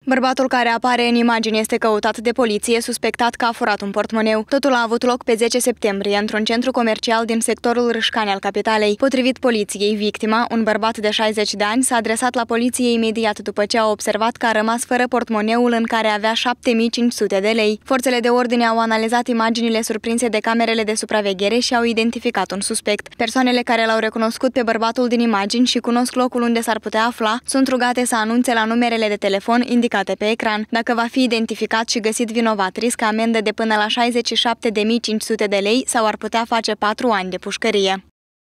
Bărbatul care apare în imagini este căutat de poliție, suspectat că a furat un portmoneu. Totul a avut loc pe 10 septembrie, într-un centru comercial din sectorul Râșcani al capitalei. Potrivit poliției, victima, un bărbat de 60 de ani, s-a adresat la poliție imediat după ce a observat că a rămas fără portmoneul în care avea 7500 de lei. Forțele de ordine au analizat imaginile surprinse de camerele de supraveghere și au identificat un suspect. Persoanele care l-au recunoscut pe bărbatul din imagini și cunosc locul unde s-ar putea afla, sunt rugate să anunțe la numerele de telefon indicate pe ecran. Dacă va fi identificat și găsit vinovat, riscă amendă de până la 67.500 de lei sau ar putea face 4 ani de pușcărie.